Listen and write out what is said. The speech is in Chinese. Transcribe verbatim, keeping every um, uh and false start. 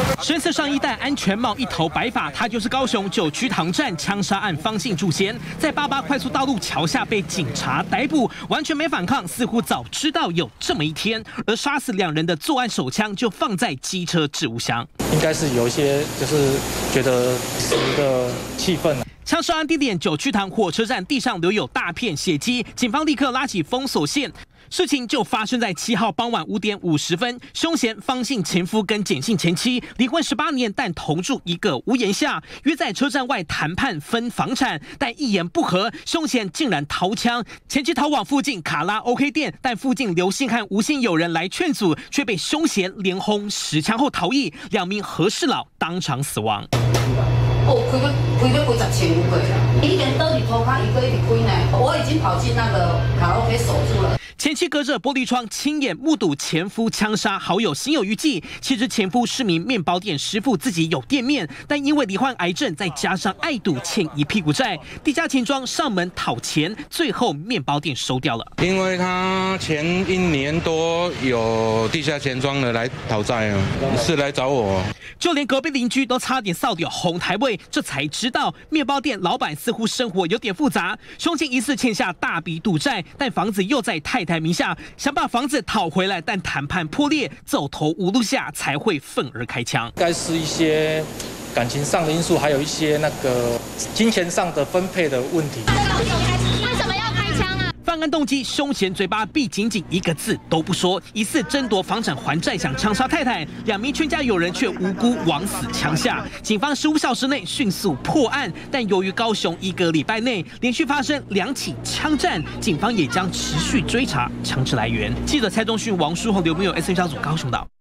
深色上衣戴安全帽，一头白发，他就是高雄九区塘站枪杀案方姓主嫌，在八八快速道路桥下被警察逮捕，完全没反抗，似乎早知道有这么一天。而杀死两人的作案手枪就放在机车置物箱， 应该是有一些就是觉得死的气氛。 枪杀案地点九区塘火车站地上留有大片血迹，警方立刻拉起封锁线。事情就发生在七号傍晚五点五十分，凶嫌方姓前夫跟简姓前妻离婚十八年，但同住一个屋檐下，约在车站外谈判分房产，但一言不合，凶嫌竟然掏枪。前妻逃往附近卡拉 OK 店，但附近刘姓和吴姓友人来劝阻，却被凶嫌连轰十枪后逃逸，两名和事佬当场死亡。 哦，开要开要几十千过啦！一连倒伫涂骹，一个一直开呢。我已经跑进那个卡拉 OK 守住了。 前妻隔着玻璃窗亲眼目睹前夫枪杀好友，心有余悸。其实前夫是名面包店师傅，自己有店面，但因为罹患癌症，再加上爱赌，欠一屁股债，地下钱庄上门讨钱，最后面包店收掉了。 因为他前一年多有地下钱庄的来讨债啊，是来找我。 就连隔壁邻居都差点扫掉红台位，这才知道面包店老板似乎生活有点复杂。凶嫌疑似欠下大笔赌债，但房子又在太太名下，想把房子讨回来，但谈判破裂，走投无路下才会愤而开枪。 应该是一些感情上的因素，还有一些那个金钱上的分配的问题。 为什么要开枪啊？ 犯案动机，凶嫌嘴巴闭紧紧，一个字都不说，疑似争夺房产还债，想枪杀太太。两名全家友人却无辜枉死枪下。警方十五小时内迅速破案，但由于高雄一个礼拜内连续发生两起枪战，警方也将持续追查枪支来源。记者蔡宗训、王书宏、刘明友 S N 小组高雄岛。